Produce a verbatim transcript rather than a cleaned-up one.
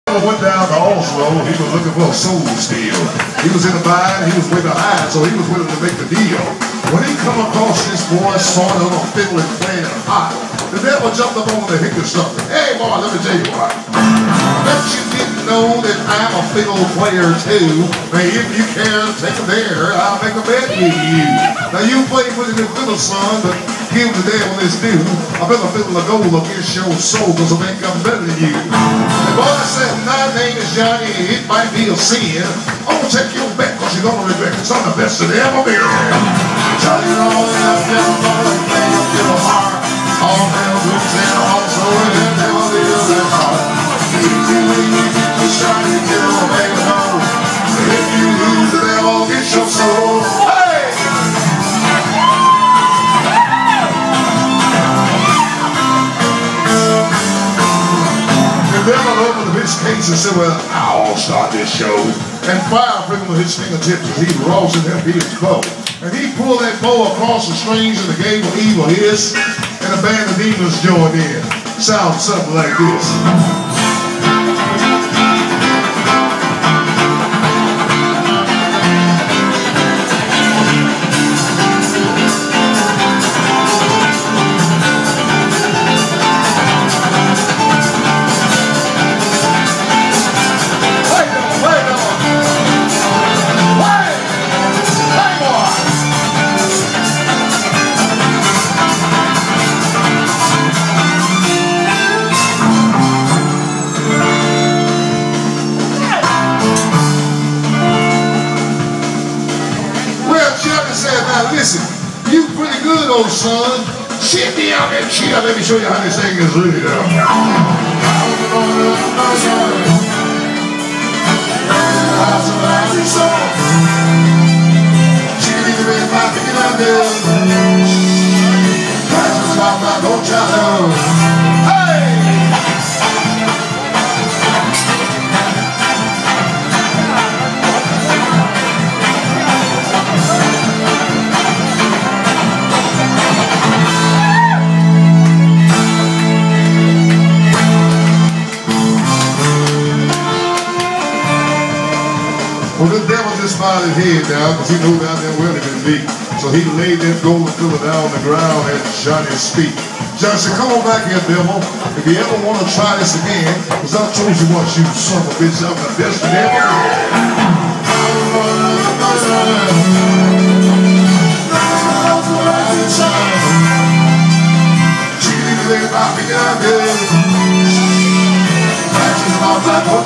Went down to Oslo, he was looking for a soul steal. He was in a bind, he was way behind, so he was willing to make the deal. When he come across this boy, sort of a fiddle and playing it hot, the devil jumped up on the hick or something. Hey boy, let me tell you what. I bet you didn't know that I'm a fiddle player too. Now if you care to take a dare, I'll make a bet with you. Now you play with the fiddle, son, but give the devil his due. I bet the fiddle of gold against your soul, cause I think I'm better than you. The boy said, my name is Johnny, it might be a sin. I'm gonna take your bet, cause you're gonna regret it. I'm the best that ever been. Johnny, all that fiddle, play your fiddle hard. All hell roots and also and then never be a left heart. Easy when you get the shot, you get a bang of home. If you lose, the devil gets your soul. Hey! The devil opened his case and said, well, I'll start this show. And fire prickled his fingertips as he rose in him his bow. And he pulled that bow across the strings and the gave of evil hiss. And a band of demons joined in. Sounds something like this. Listen, you pretty good, old son. Sit down and chill. Let me show you how this thing is really done. Well, the devil just bowed his head down because he knew down there where he could be. So he laid that golden pillar down on the ground at Johnny's feet. Johnny said, come on back here, devil. If you ever want to try this again, because I told you once, you son of a bitch, I'm the best that ever did. She